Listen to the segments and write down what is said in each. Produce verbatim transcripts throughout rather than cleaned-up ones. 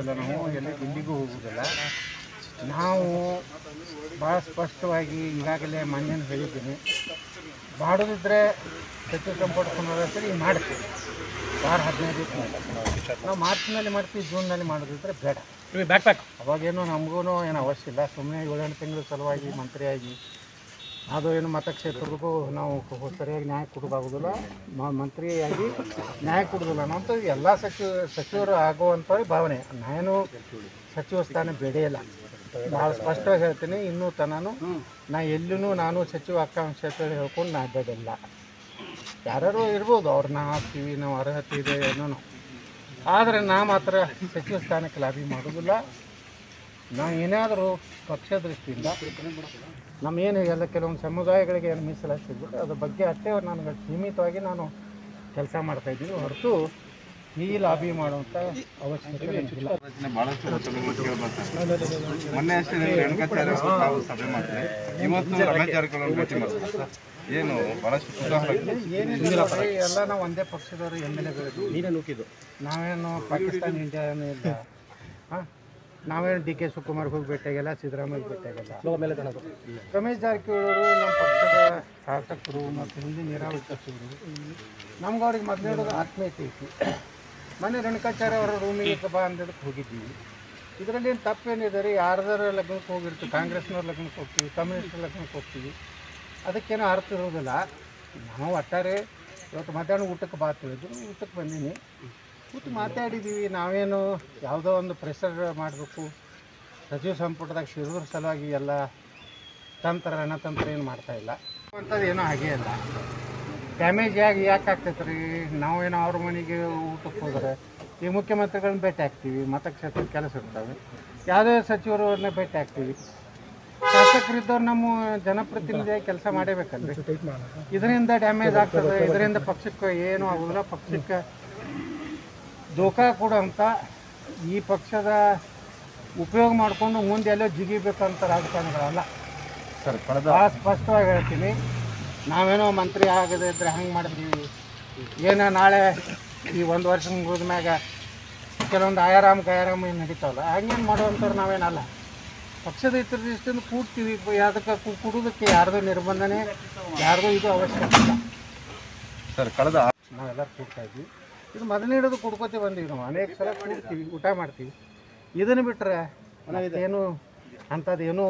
ಹೋಗೋದಿಲ್ಲ, ನಾವು ಎಲ್ಲಿ ದಿಲ್ಲಿಗೂ ಹೋಗೋದಿಲ್ಲ. ನಾವು ಭಾಳ ಸ್ಪಷ್ಟವಾಗಿ ಈಗಾಗಲೇ ಮಾನ್ಯನ ಹೇಳಿದ್ದೀನಿ, ಮಾಡೋದಿದ್ದರೆ ಸಚಿವ ಸಂಪುಟ ಪುನರ್ರಚನೆ ಮಾಡ್ತೀವಿ. ವಾರ ಹದಿನೈದು ದಿವಸ ನಾವು ಮಾರ್ಚ್ನಲ್ಲಿ ಮಾಡ್ತೀವಿ, ಜೂನ್ನಲ್ಲಿ ಮಾಡೋದಿದ್ದರೆ ಬೇಡ. ಬ್ಯಾಕ್ ಪ್ಯಾಕ್ ಅವಾಗೇನು ನಮಗೂ ಏನು ಅವಶ್ಯ ಇಲ್ಲ. ಸುಮ್ಮನೆ ಏಳೆಂಟು ತಿಂಗಳ ಸಲುವಾಗಿ ಮಂತ್ರಿಯಾಗಿ ಅದು ಏನು ಮತಕ್ಷೇತ್ರಕ್ಕೂ ನಾವು ಸರಿಯಾಗಿ ನ್ಯಾಯ ಕೊಡೋದಾಗೋದಿಲ್ಲ, ಮಂತ್ರಿಯಾಗಿ ನ್ಯಾಯ ಕೊಡೋದಿಲ್ಲ ಅನ್ನೋಂಥ ಎಲ್ಲ ಸಚಿವ ಸಚಿವರು ಆಗುವಂಥವ್ರಿಗೆ ಭಾವನೆ. ನಾನು ಸಚಿವ ಸ್ಥಾನ ಬೇಡೇ ಇಲ್ಲ, ಭಾಳ ಸ್ಪಷ್ಟವಾಗಿ ಹೇಳ್ತೀನಿ. ಇನ್ನೂ ತನೂ ನಾ ಎಲ್ಲೂ ನಾನು ಸಚಿವ ಆಕಾಂಕ್ಷೆ ಅಂತೇಳಿ ಹೇಳ್ಕೊಂಡು ನಾ ಬೇಡಿಲ್ಲ. ಯಾರು ಇರ್ಬೋದು, ಅವ್ರನ್ನ ಹಾಕ್ತೀವಿ, ನಾವು ಅರ್ಹತೆ ಇದೆ ಏನೋ, ಆದರೆ ನಾ ಮಾತ್ರ ಸಚಿವ ಸ್ಥಾನಕ್ಕೆ ಲಾಬಿ ಮಾಡೋದಿಲ್ಲ. ನಾವು ಏನಾದರೂ ಪಕ್ಷ ದೃಷ್ಟಿಯಿಂದ ನಮ್ಮೇನು ಎಲ್ಲ ಕೆಲವೊಂದು ಸಮುದಾಯಗಳಿಗೆ ಏನು ಮೀಸಲಾಗ್ತಿದ್ಬಿಟ್ಟು ಅದ್ರ ಬಗ್ಗೆ ಅಷ್ಟೇ ನನಗೆ ಸೀಮಿತವಾಗಿ ನಾನು ಕೆಲಸ ಮಾಡ್ತಾಯಿದ್ದೀನಿ ಹೊರತು ಈ ಲಾಬಿ ಮಾಡುವಂಥ ಅವಶ್ಯಕತೆ ಇಲ್ಲ. ಭಾಳಷ್ಟು ಮೊನ್ನೆ ಅಷ್ಟೇ ರೇಣುಕಾಚಾರ್ಯ ತಾವು ಸಭೆ ಮಾಡ್ತಾರೆ, ಇವತ್ತು ರಮೇಶ್ ಜಾರಕಿಹೊಳಿ ಭೇಟಿ ಮಾಡ್ತಾರೆ. ಏನು ಭಾಳಷ್ಟು ಕುತೂಹಲ ಏನಿಲ್ಲ, ಎಲ್ಲ ನಾವು ಒಂದೇ ಪಕ್ಷದವರು ಎಮ್ ಎಲ್ ಎಗಳು. ನೀನೇ ನುಗ್ಗಿದ್ದು, ನಾವೇನು ಪಾಕಿಸ್ತಾನ ಇಂಡಿಯಾ ಏನೂ ಇಲ್ಲ. ಹಾಂ, ನಾವೇನು ಡಿ ಕೆ ಶಿವಕುಮಾರ್ ಹೋಗಿ ಭೇಟಿಯಾಗಿಲ್ಲ, ಸಿದ್ದರಾಮಯ್ಯ ಭೇಟಿಯಾಗಿಲ್ಲ. ಮೇಲೆ ತನಕ ರಮೇಶ್ ಜಾರಕಿಹೊಳಿ ನಮ್ಮ ಪಕ್ಷದ ಶಾಸಕರು ಮತ್ತು ಹಿಂದಿನ ನೀರಾವರಿ ಸಚಿವರು, ನಮ್ಗೆ ಅವ್ರಿಗೆ ಮೊದಲು ಆತ್ಮೀಯತೆ ಐತಿ. ಮೊನ್ನೆ ರೇಣುಕಾಚಾರ್ಯ ಅವರ ರೂಮಿಗೆ ಬಾ ಅಂದಿದ್ದಕ್ಕೆ ಹೋಗಿದ್ದೀವಿ. ಇದರಲ್ಲಿ ಏನು ತಪ್ಪೇನಿದೆ ರೀ? ಯಾರ್ದಾರ ಲಗ್ನಕ್ಕೆ ಹೋಗಿರ್ತೀವಿ, ಕಾಂಗ್ರೆಸ್ನವ್ರ ಲಗ್ನಕ್ಕೆ ಹೋಗ್ತೀವಿ, ಕಮ್ಯುನಿಸ್ಟ್ ಲಗ್ನಕ್ಕೆ ಹೋಗ್ತೀವಿ, ಅದಕ್ಕೇನೋ ಅರ್ಥ ಇರೋದಿಲ್ಲ. ನಾವು ಒಟ್ಟಾರೆ ಇವತ್ತು ಮಧ್ಯಾಹ್ನ ಊಟಕ್ಕೆ ಬಾ ತಿಳಿದ್ರು, ಊಟಕ್ಕೆ ಬಂದೀನಿ, ಕೂತು ಮಾತಾಡಿದ್ದೀವಿ. ನಾವೇನು ಯಾವುದೋ ಒಂದು ಪ್ರೆಷರ್ ಮಾಡಬೇಕು, ಸಚಿವ ಸಂಪುಟದಾಗ ಸೇರೋದ್ರ ಸಲುವಾಗಿ ಎಲ್ಲ ತಂತ್ರ ರಣತಂತ್ರ ಏನು ಮಾಡ್ತಾಯಿಲ್ಲ ಅಂಥದ್ದು ಏನೋ ಹಾಗೇ ಇಲ್ಲ. ಡ್ಯಾಮೇಜ್ ಆಗಿ ಯಾಕೆ ಆಗ್ತೈತೆ ರೀ? ನಾವೇನೋ ಅವ್ರ ಮನೆಗೆ ಊಟಕ್ಕೆ ಹೋದರೆ ಈ ಮುಖ್ಯಮಂತ್ರಿಗಳನ್ನ ಭೇಟಿ ಆಗ್ತೀವಿ, ಮತಕ್ಷೇತ್ರದ ಕೆಲಸ ಇರ್ತವೆ, ಯಾವುದೇ ಸಚಿವರವ್ರನ್ನ ಭೇಟಿ ಆಗ್ತೀವಿ. ಶಾಸಕರಿದ್ದವ್ರು ನಮ್ಮ ಜನಪ್ರತಿನಿಧಿಯಾಗಿ ಕೆಲಸ ಮಾಡಬೇಕಲ್ರಿ. ಇದರಿಂದ ಡ್ಯಾಮೇಜ್ ಆಗ್ತದೆ, ಇದರಿಂದ ಪಕ್ಷಕ್ಕೆ ಏನೂ ಆಗೋದಿಲ್ಲ. ಪಕ್ಷಕ್ಕೆ ದೋಖಾ ಕೊಡೋಂಥ ಈ ಪಕ್ಷದ ಉಪಯೋಗ ಮಾಡಿಕೊಂಡು ಮುಂದೆ ಎಲ್ಲೋ ಜಿಗಿಬೇಕಂತ ರಾಜಕಾರಣಿಗಳಲ್ಲ ಸರ್. ಕಳೆದ ಭಾಳ ಸ್ಪಷ್ಟವಾಗಿ ಹೇಳ್ತೀನಿ, ನಾವೇನೋ ಮಂತ್ರಿ ಆಗದೆ ಇದ್ದರೆ ಹಂಗೆ ಮಾಡಿದ್ದೀವಿ, ಏನೋ ನಾಳೆ ಈ ಒಂದು ವರ್ಷ ಮುಗಿದ ಮ್ಯಾಗ ಕೆಲವೊಂದು ಆಯಾರಾಮ್ ಗಯಾರಾಮ್ ಏನು ನಡೀತಾವಲ್ಲ, ಹಂಗೇನು ಮಾಡುವಂಥವ್ರು ನಾವೇನಲ್ಲ. ಪಕ್ಷದ ಇತರ ದೃಷ್ಟಿಯಿಂದ ಕೂಡ್ತೀವಿ. ಅದಕ್ಕೆ ಕೂಡೋದಕ್ಕೆ ಯಾರ್ದು ನಿರ್ಬಂಧನೆ, ಯಾರ್ದು ಇದು ಅವಶ್ಯಕ ಇಲ್ಲ ಸರ್. ಕಳೆದ ನಾವೆಲ್ಲ ಕೂಡ್ತಾ ಇದ್ವಿ. ಇದು ಮೊದಲನೇ ಹಿಡಿದು ಕುಡ್ಕೋತಿ ಬಂದೀವಿ ನಾವು. ಅನೇಕ ಸಲ ಕೂಡ್ತೀವಿ, ಊಟ ಮಾಡ್ತೀವಿ. ಇದನ್ನು ಬಿಟ್ಟರೆ ಏನು ಅಂಥದ್ದು ಏನೂ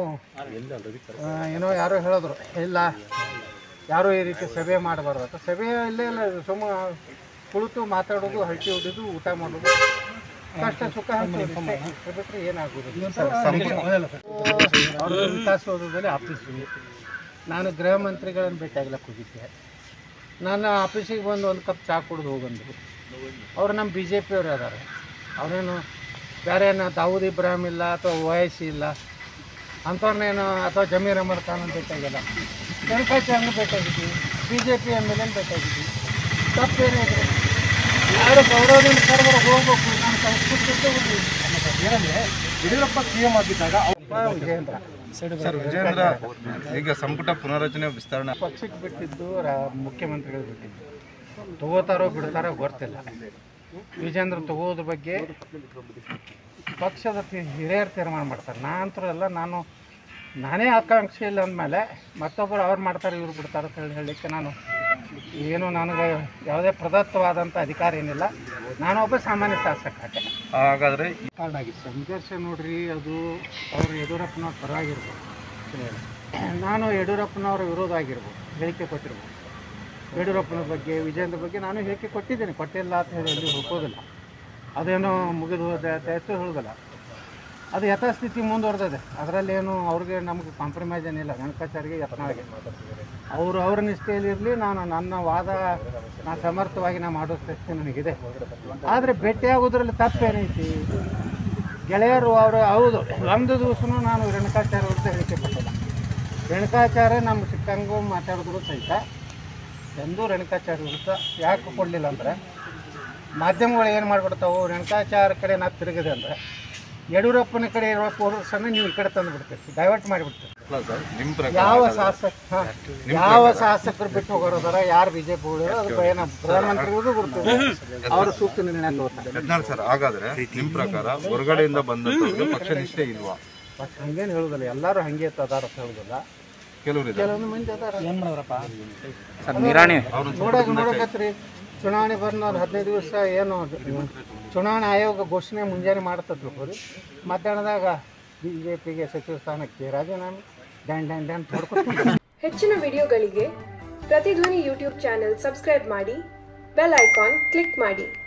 ಏನೋ ಯಾರೋ ಹೇಳಿದ್ರು, ಇಲ್ಲ ಯಾರೂ ಈ ರೀತಿ ಸಭೆ ಮಾಡಬಾರ್ದು ಅಂತ. ಸಭೆ ಇಲ್ಲೇ ಇಲ್ಲ, ಸುಮ್ಮ ಕುಳಿತು ಮಾತಾಡೋದು, ಹರಟಿ ಹೊಡಿಯೋದು, ಊಟ ಮಾಡೋದು, ಕಷ್ಟ ಸುಖ ಹಂಚೋದು ಬಿಟ್ಟರೆ ಏನಾಗೋದು. ಅವರು ವಿಕಾಸಸೌಧದಲ್ಲಿ ಆಫೀಸಿಗೆ ನಾನು ಗೃಹ ಮಂತ್ರಿಗಳನ್ನು ಭೇಟಿಯಾಗ್ಲಕ್ಕೆ ಹೋಗಿದ್ದೆ. ನಾನು ಆಫೀಸಿಗೆ ಬಂದು ಒಂದು ಕಪ್ ಚಹಾ ಕುಡಿದು ಹೋಗಂದರು. ಅವರು ನಮ್ಮ ಬಿ ಜೆ ಪಿಯವರು ಅದಾರೆ, ಅವರೇನು ಬೇರೆ ಏನು ದಾವೂದ್ ಇಬ್ರಾಹಿಂ ಇಲ್ಲ ಅಥವಾ ಓವೈಸಿ ಇಲ್ಲ ಅಂಥವ್ರನ್ನೇನು, ಅಥವಾ ಜಮೀರ್ ಅಹಮದ್ ಖಾನ್ ಭೇಟಿಯಾಗಿಲ್ಲ. ರೇಣುಕಾಚಾರ್ಯನ ಭೇಟಿಯಾಗಿದ್ವಿ, B J P M L N ಭೇಟಿಯಾಗಿದ್ವಿ. ತಪ್ಪೇನಿದ್ರೆ ಯಾರು ಗೌರವದಿಂದ ಕರೆದ್ರೆ ಹೋಗ್ಬೇಕು. ನಾನು ಸಂಸ್ಕೃತಿ ಏನಂದ್ರೆ ಯಡಿಯೂರಪ್ಪ ಸಿ ಎಂ ಆಗಿದ್ದಾಗ ವಿಜೇಂದ್ರ ಸರ್, ವಿಜೇಂದ್ರ ಈಗ ಸಂಪುಟ ಪುನರ್ರಚನೆ ವಿಸ್ತರಣೆ ಪಕ್ಷಕ್ಕೆ ಬಿಟ್ಟಿದ್ದು ರಾ ಮುಖ್ಯಮಂತ್ರಿಗಳು ಬಿಟ್ಟಿದ್ದು. ತಗೋತಾರೋ ಬಿಡ್ತಾರೋ ಗೊತ್ತಿಲ್ಲ. ವಿಜೇಂದ್ರ ತಗೋದ್ರ ಬಗ್ಗೆ ಪಕ್ಷದ ಹಿರಿಯರು ತೀರ್ಮಾನ ಮಾಡ್ತಾರೆ. ನಾ ಅಂತರೂ ಎಲ್ಲ ನಾನು ನಾನೇ ಆಕಾಂಕ್ಷೆ ಇಲ್ಲ ಅಂದಮೇಲೆ ಮತ್ತೊಬ್ಬರು ಅವ್ರು ಮಾಡ್ತಾರೆ ಇವ್ರು ಬಿಡ್ತಾರೆ ಅಂತ ಹೇಳಿ ಹೇಳಲಿಕ್ಕೆ ನಾನು ಏನು ನನಗೆ ಯಾವುದೇ ಪ್ರದತ್ತವಾದಂಥ ಅಧಿಕಾರ ಏನಿಲ್ಲ. ನಾನೊಬ್ಬ ಸಾಮಾನ್ಯ ಶಾಸಕ. ಹಾಗಾದರೆ ಕಾರಣ ಆಗಿತ್ತು ಸಂಘರ್ಷ ನೋಡ್ರಿ. ಅದು ಅವರು ಯಡಿಯೂರಪ್ಪನವ್ರ ಪರವಾಗಿರ್ಬೋದು, ನಾನು ಯಡಿಯೂರಪ್ಪನವ್ರ ವಿರೋಧ ಆಗಿರ್ಬೋದು, ಹೇಳಿಕೆ ಕೊಟ್ಟಿರ್ಬೋದು. ಯಡಿಯೂರಪ್ಪನ ಬಗ್ಗೆ, ವಿಜೇಂದ್ರ ಬಗ್ಗೆ ನಾನು ಹೇಳಿಕೆ ಕೊಟ್ಟಿದ್ದೇನೆ, ಕೊಟ್ಟಿಲ್ಲ ಅಂತ ಹೇಳಿ ಎಲ್ಲಿ ಹುಡುಕೋದಿಲ್ಲ. ಅದೇನೋ ಮುಗಿದು ಹೋದ ಹೆಚ್ಚು ಹೇಳೋದಿಲ್ಲ. ಅದು ಯಥಾಸ್ಥಿತಿ ಮುಂದುವರೆದಿದೆ. ಅದರಲ್ಲೇನು ಅವ್ರಿಗೆ ನಮಗೆ ಕಾಂಪ್ರಮೈಸ್ ಏನಿಲ್ಲ. ರೇಣುಕಾಚಾರ್ಯಗೆ ಯತ್ನಾಳಿಗೆ ಅವರು ಅವ್ರ ನಿಷ್ಠೆಯಲ್ಲಿರಲಿ, ನಾನು ನನ್ನ ವಾದ ನಾನು ಸಮರ್ಥವಾಗಿ ನಾನು ಮಾಡೋ ಸ್ಥಿತಿ ನನಗಿದೆ. ಆದರೆ ಭೇಟಿಯಾಗೋದ್ರಲ್ಲಿ ತಪ್ಪೇನೈತಿ? ಗೆಳೆಯರು ಅವರು ಹೌದು, ಒಂದು ದಿವಸನೂ ನಾನು ರೇಣುಕಾಚಾರ್ಯ ವಿರುದ್ಧ ಹೇಳಿಕೆ ಕೊಟ್ಟಿಲ್ಲ. ರೇಣುಕಾಚಾರ್ಯ ನಮ್ಮ ಸಿಕ್ಕಂಗೂ ಮಾತಾಡಿದ್ರು ಸಹಿತ ಎಂದೂ ರೇಣುಕಾಚಾರ್ಯ ವಿರುದ್ಧ ಯಾಕೆ ಕೊಡಲಿಲ್ಲ ಅಂದರೆ, ಮಾಧ್ಯಮಗಳು ಏನು ಮಾಡಿಬಿಡ್ತಾವೆ, ರೇಣುಕಾಚಾರ್ಯ ಕಡೆ ನಾವು ತಿರುಗಿದೆ ಅಂದರೆ ಯಡಿಯೂರಪ್ಪನ ಕಡೆ ಇರುವ ಪೊಲೀಸನ್ನ ನೀವು ಈ ಕಡೆ ತಂದು ಬಿಡ್ತೀರಿ, ಡೈವರ್ಟ್ ಮಾಡಿಬಿಡ್ತೀರಿ. ಅಲ್ಲ ಸರ್, ನಿಮ್ಮ ಪ್ರಕಾರ ಯಾವ ಆಗಲ್ಲ. ಶಾಸಕ ಹಾ, ಯಾವ ಶಾಸಕರು ಬಿಟ್ಟು ಹೋಗೋದಾರ, ಯಾರು ಬಿಜೆಪಿ ಹೋಗೋರು ಅದು ಏನ ಪ್ರಧಾನಮಂತ್ರಿಗೂ ಗೊತ್ತಿದೆ, ಅವರು ಸೂಕ್ತ ನಿರ್ಣಯ ತಗೋತಾರೆ. ಯತ್ನಾಳ್ ಸರ್, ಹಾಗಾದ್ರೆ ನಿಮ್ಮ ಪ್ರಕಾರ ಹೊರಗಡೆಯಿಂದ ಬಂದಂತವ್ರಿಗೆ ಪಕ್ಷ ನಿಷ್ಠೆ ಇಲ್ವಾ? ಬಟ್ ಹಂಗೇನು ಹೇಳುದಿಲ್ಲ, ಎಲ್ಲರೂ ಹಂಗೆ ಅದಾರ ಅಂತ ಹೇಳುದಿಲ್ಲ. ಕೆಲವರು ಕೆಲವೊಂದು ಮಂದಿ ಅದಾರ ಅವ್ರನ್ನ ನೋಡಕ್ ನೋಡಕತ್ರಿ. ಚುನಾವಣೆ ಬಂದು ಒಂದು ಹದಿನೈದು ದಿವಸ ಏನು ಚುನಾವಣಾ ಆಯೋಗ ಘೋಷಣೆ ಮುಂಜಾನೆ ಮಾಡ್ತದ್ರು ಹೋರಿ, ಮಧ್ಯಾಹ್ನದಾಗ ಬಿಜೆಪಿಗೆ ಸಚಿವ ಸ್ಥಾನಕ್ಕೆ ರಾಜೀನಾಮೆ ಡ್ಯಾನ್ ಡ್ಯಾನ್ ಡ್ಯಾನ್ ಹೊಡ್ಕೊತೀನಿ. ಹೆಚ್ಚಿನ ವಿಡಿಯೋಗಳಿಗೆ ಪ್ರತಿಧ್ವನಿ ಯೂಟ್ಯೂಬ್ ಚಾನೆಲ್ ಸಬ್ಸ್ಕ್ರೈಬ್ ಮಾಡಿ, ಬೆಲ್ ಐಕಾನ್ ಕ್ಲಿಕ್ ಮಾಡಿ.